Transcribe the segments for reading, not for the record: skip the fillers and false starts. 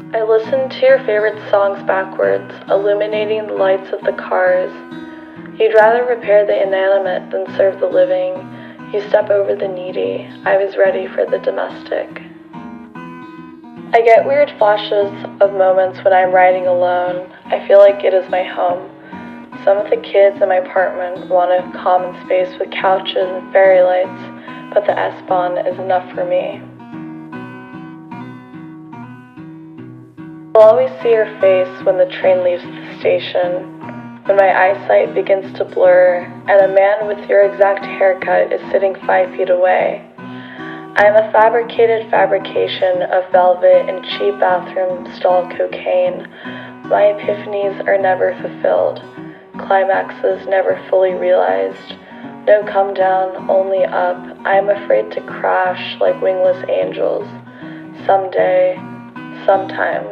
I listened to your favorite songs backwards, illuminating the lights of the cars. You'd rather repair the inanimate than serve the living. You step over the needy. I was ready for the domestic. I get weird flashes of moments when I'm riding alone. I feel like it is my home. Some of the kids in my apartment want a common space with couches and fairy lights, but the S-Bahn is enough for me. I'll always see your face when the train leaves the station, when my eyesight begins to blur, and a man with your exact haircut is sitting 5 feet away. I am a fabricated fabrication of velvet and cheap bathroom stall cocaine. My epiphanies are never fulfilled, climaxes never fully realized. No come down, only up. I am afraid to crash like wingless angels. Someday, sometimes.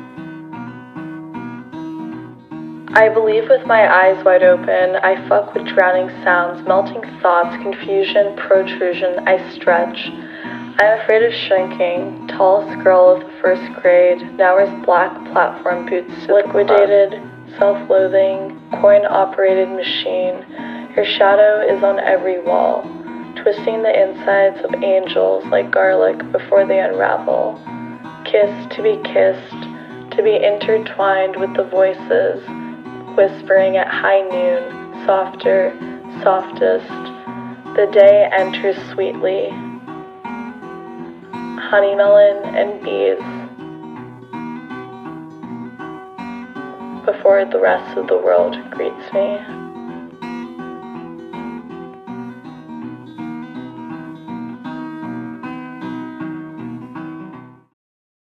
I believe with my eyes wide open. I fuck with drowning sounds, melting thoughts, confusion, protrusion. I stretch. I'm afraid of shrinking. Tallest girl of the first grade now wears black platform boots. Liquidated, self-loathing, coin-operated machine. Your shadow is on every wall, twisting the insides of angels like garlic before they unravel. Kissed, to be intertwined with the voices, whispering at high noon, softer, softest. The day enters sweetly. Honey melon and bees. Before the rest of the world greets me.